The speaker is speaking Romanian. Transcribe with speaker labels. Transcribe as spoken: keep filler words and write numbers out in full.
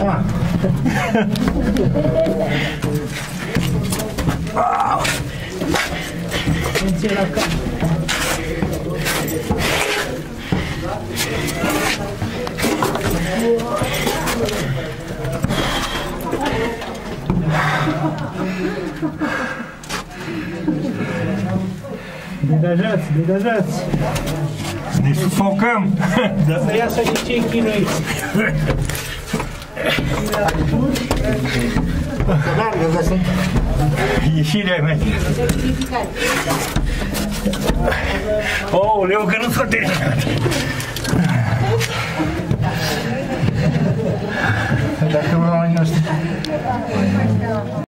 Speaker 1: seama. Atenție la cap. Degajați, degajați!
Speaker 2: Ne sufocăm!
Speaker 1: Să iasă și cei chinuiți!
Speaker 2: Ieșirea mea! Oh, leu că nu s-a terminat! Dacă mă mai noastră...